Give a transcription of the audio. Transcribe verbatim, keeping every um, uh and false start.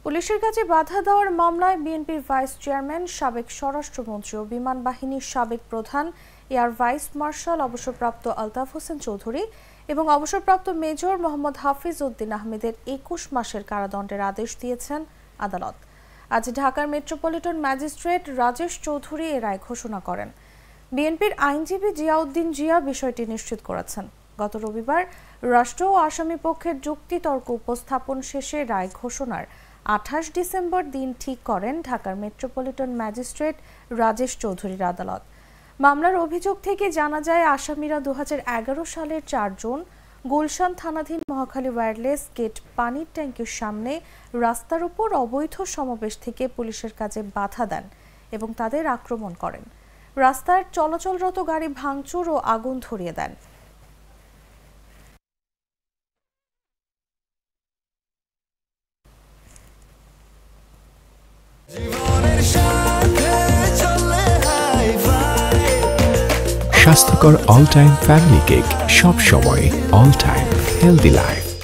পুলিশের কাছে বাধা দেওয়ার মামলায় বিএনপির ভাইস চেয়ারম্যান, সাবেক স্বরাষ্ট্রমন্ত্রী ও বিমান বাহিনীর সাবেক প্রধান এয়ার ভাইস মার্শাল অবসরপ্রাপ্ত আলতাফ হোসেন চৌধুরী এবং অবসরপ্রাপ্ত মেজর মোহাম্মদ হাফিজ উদ্দিন আহমেদের একুশ মাসের কারাদণ্ডের আদেশ দিয়েছেন আদালত। আজ ঢাকার মেট্রোপলিটন ম্যাজিস্ট্রেট রাজেশ চৌধুরী এ রায় ঘোষণা করেন। বিএনপির আইনজীবী জিয়াউদ্দিন জিয়া বিষয়টি নিশ্চিত করেছেন। গত রবিবার রাষ্ট্র ও আসামি পক্ষের যুক্তিতর্ক উপস্থাপন শেষে রায় ঘোষণার আঠাশ ডিসেম্বর দিন ঠিক করেন ঢাকার মেট্রোপলিটন ম্যাজিস্ট্রেট রাজেশ চৌধুরীর আদালত। মামলার অভিযোগ থেকে জানা যায়, আসামিরা দু হাজার এগারো সালের চার জুন গুলশান থানাধীন মহাখালী ওয়্যারলেস গেট পানির ট্যাঙ্কের সামনে রাস্তার উপর অবৈধ সমাবেশ থেকে পুলিশের কাজে বাধা দেন এবং তাদের আক্রমণ করেন। রাস্তার চলাচলরত গাড়ি ভাঙচুর ও আগুন ধরিয়ে দেন। স্বাস্থ্যকর অল টাইম ফ্যামিলি কেক, সব সময় অল টাইম হেলদি লাইফ।